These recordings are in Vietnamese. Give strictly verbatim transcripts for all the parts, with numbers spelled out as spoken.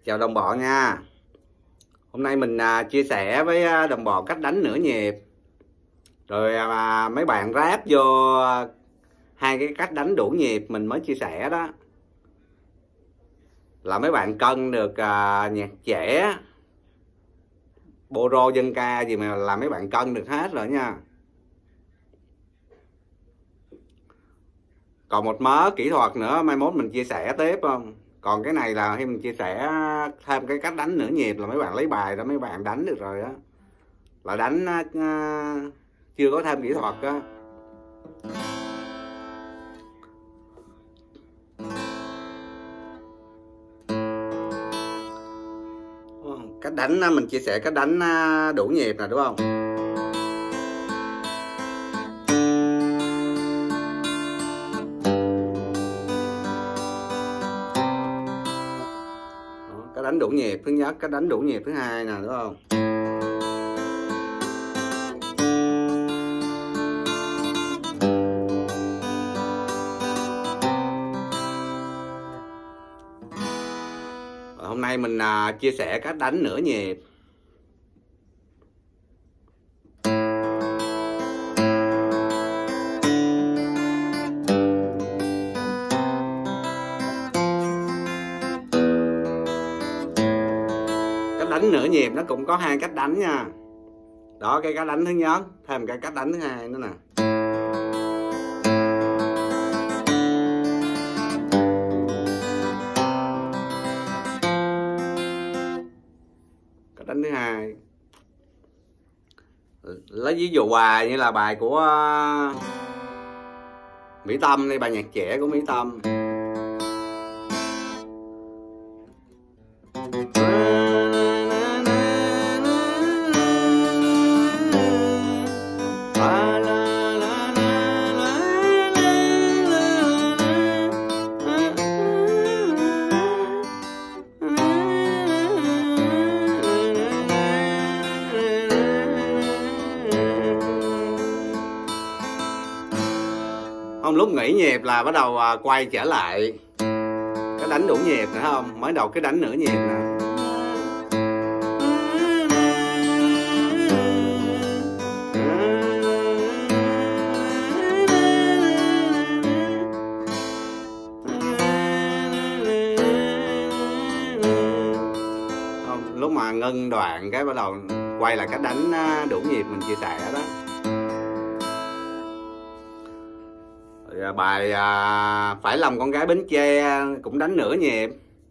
Chào đồng bọn nha. Hôm nay mình à, chia sẻ với đồng bọn cách đánh nửa nhịp. Rồi à, mấy bạn ráp vô hai cái cách đánh đủ nhịp mình mới chia sẻ đó. Là mấy bạn cân được à, nhạc trẻ, bolero, dân ca gì mà là mấy bạn cân được hết rồi nha. Còn một mớ kỹ thuật nữa mai mốt mình chia sẻ tiếp không. Còn cái này là khi mình chia sẻ thêm cái cách đánh nửa nhịp là mấy bạn lấy bài ra mấy bạn đánh được rồi đó. Là đánh uh, chưa có thêm kỹ thuật á. Cách đánh mình chia sẻ cách đánh đủ nhịp nè, đúng không? Cách đánh đủ nhịp thứ nhất, cách đánh đủ nhịp thứ hai nè, đúng không? Hôm nay mình à, chia sẻ cách đánh nửa nhịp. Cách đánh nửa nhịp nó cũng có hai cách đánh nha. Đó, cái cách đánh thứ nhất, thêm cái cách đánh thứ hai nữa nè. Đánh thứ hai, lấy ví dụ bài như là bài của Mỹ Tâm đi, bài nhạc trẻ của Mỹ Tâm. Không, lúc nghỉ nhịp là bắt đầu quay trở lại cái đánh đủ nhịp nữa không? Mới đầu cái đánh nửa nhịp nè. Không, lúc mà ngưng đoạn cái bắt đầu quay lại cách đánh đủ nhịp mình chia sẻ đó. Bài à, Phải Lòng Con Gái Bến Tre cũng đánh nửa nhịp.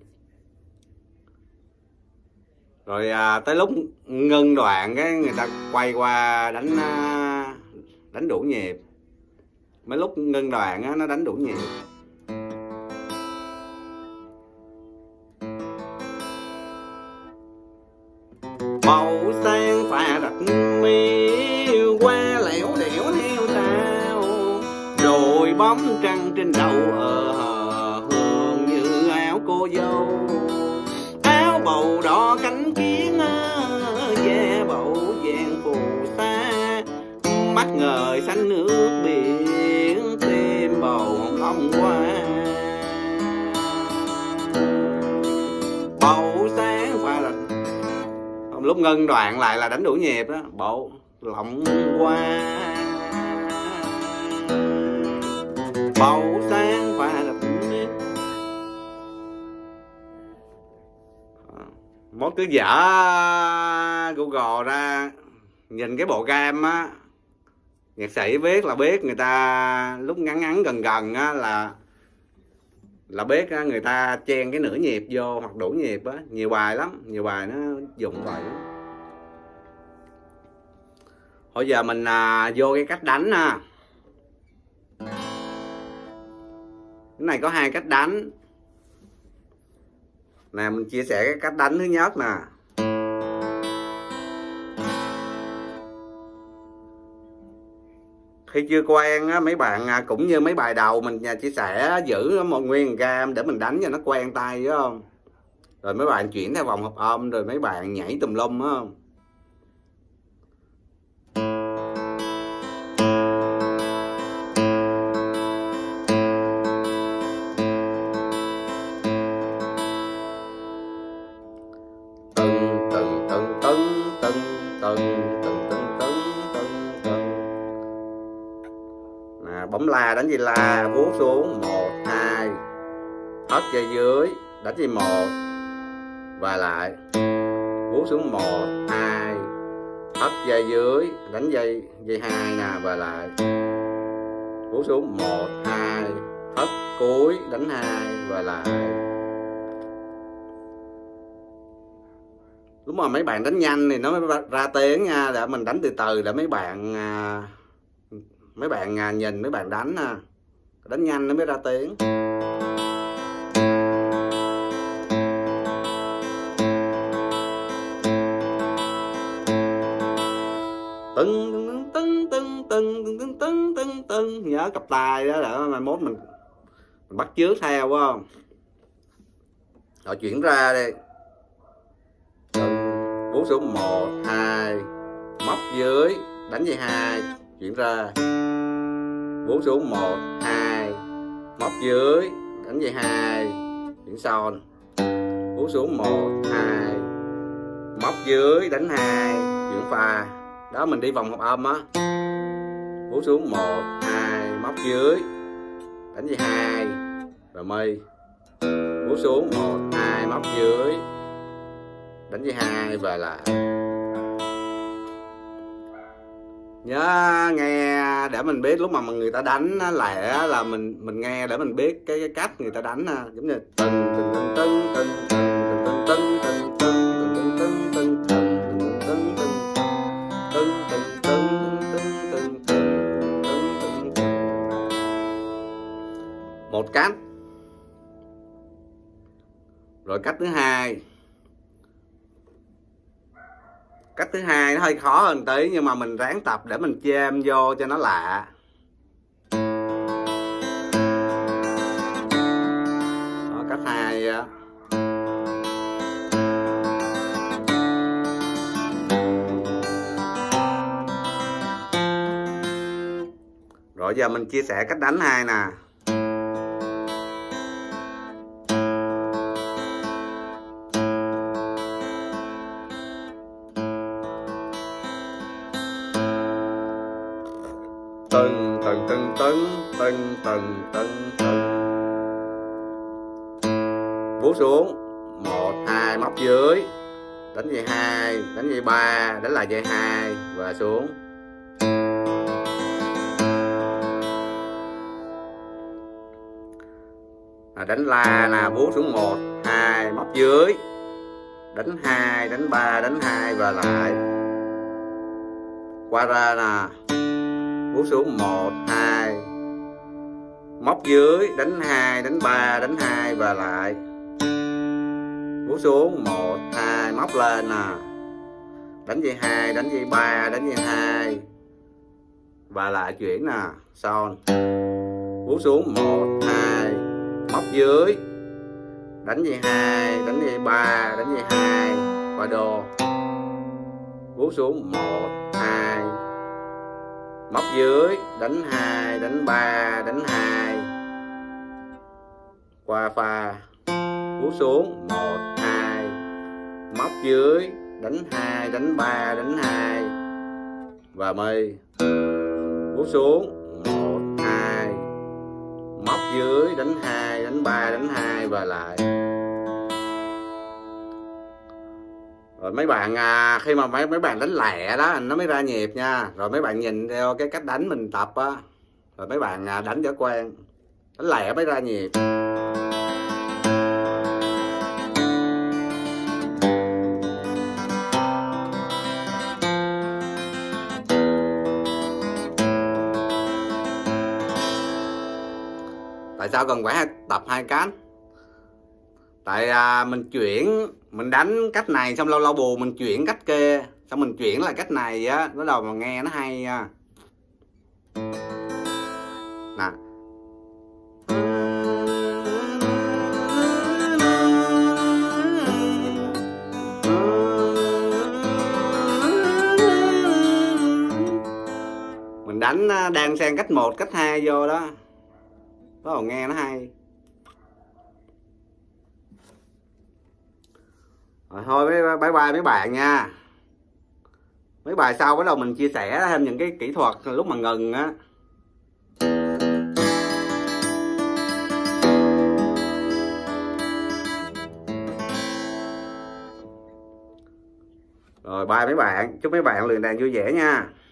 Rồi à, tới lúc ngưng đoạn cái người ta quay qua đánh à, đánh đủ nhịp. Mấy lúc ngưng đoạn á, nó đánh đủ nhịp. Màu sang pha đặt mi qua lẻo đẻo theo tao, rồi bóng trăng trên đầu ờ hương như áo cô dâu. Áo bầu đỏ cánh kiến da bầu vàng phù sa, mắt ngời xanh nước biển tim bầu long qua. Bầu sáng pha đặt, lúc ngưng đoạn lại là đánh đủ nhịp đó. Bộ lộng qua bầu sáng pha đập. Mốt cứ dở Google ra nhìn cái bộ gam á, nhạc sĩ viết là biết, người ta lúc ngắn ngắn gần gần á là là biết á, người ta chen cái nửa nhịp vô hoặc đủ nhịp á. Nhiều bài lắm, nhiều bài nó dụng vậy. Bây giờ mình à, vô cái cách đánh ha. Cái này có hai cách đánh nè, mình chia sẻ cái cách đánh thứ nhất nè. Khi chưa quen á, mấy bạn cũng như mấy bài đầu mình chia sẻ, giữ một nguyên gam để mình đánh cho nó quen tay, phải không? Rồi mấy bạn chuyển theo vòng hợp âm, rồi mấy bạn nhảy tùm lum, phải không? bấm la đánh dây la, vuốt xuống một hai, hất dây dưới đánh dây một và lại, vuốt xuống một hai, hất dây dưới đánh dây dây hai nè và lại, vuốt xuống một hai, hất cuối đánh hai và lại. Lúc mà mấy bạn đánh nhanh thì nó mới ra tiếng nha, để mình đánh từ từ để mấy bạn mấy bạn nhìn mấy bạn đánh ha, đánh nhanh nó mới ra tiếng. Tưng tưng tưng tưng tưng tưng tưng tưng tưng, nhớ cặp tay đó để mai mốt mình, mình bắt chước theo phải không? Rồi chuyển ra đi, vuốt xuống một hai, móc dưới đánh dây hai, chuyển ra, vuốt xuống một hai, móc dưới đánh dây hai, chuyển son, vuốt xuống một hai, móc dưới đánh hai, chuyển pha. Đó mình đi vòng hợp âm á, vuốt xuống một hai, móc dưới đánh dây hai và mi, vuốt xuống một hai, móc dưới đánh dây hai và lại. Nhớ nghe để mình biết lúc mà người ta đánh lẻ là mình mình nghe để mình biết cái, cái cách người ta đánh ha, giống như từng từng từng từng từng từng từng từng từng từng từng từng từng từng từng từng từng từng. Một cách. Rồi cách thứ hai. Cách thứ hai nó hơi khó hơn tí, nhưng mà mình ráng tập để mình chêm vô cho nó lạ. Đó, cách hai á. Rồi giờ mình chia sẻ cách đánh hai nè. Từng từng từng từng từng từng từng từng, vuốt xuống một hai, móc dưới đánh dây hai, đánh dây ba, đánh lại dây hai và xuống. À, đánh la là vuốt xuống một hai, móc dưới đánh hai, đánh ba, đánh hai và lại, qua ra nè, vuốt xuống một hai, móc dưới đánh hai, đánh ba, đánh hai và lại, vuốt xuống một hai, móc lên nè, đánh dây hai, đánh dây ba, đánh dây hai và lại, chuyển nè, son, vuốt xuống một hai, móc dưới đánh dây hai, đánh dây ba, đánh dây hai qua đồ, vuốt xuống một hai, móc dưới đánh hai, đánh ba, đánh hai qua pha, vuốt xuống một hai, móc dưới đánh hai, đánh ba, đánh hai và mi, vuốt xuống một hai, móc dưới đánh hai, đánh ba, đánh hai và lại. Rồi mấy bạn à, khi mà mấy mấy bạn đánh lẹ đó nó mới ra nhịp nha. Rồi mấy bạn nhìn theo cái cách đánh mình tập á, rồi mấy bạn à, đánh cho quen, đánh lẹ mới ra nhịp. Tại sao cần phải tập hai cách? Tại à, mình chuyển, mình đánh cách này xong lâu lâu buồn mình chuyển cách kia, xong mình chuyển lại cách này á, bắt đầu mà nghe nó hay nha. Nè. Mình đánh đang xen cách một, cách hai vô đó, bắt đầu nghe nó hay. Rồi thôi bye bye mấy bạn nha. Mấy bài sau bắt đầu mình chia sẻ thêm những cái kỹ thuật lúc mà ngừng á. Rồi bye mấy bạn, chúc mấy bạn luyện đàn vui vẻ nha.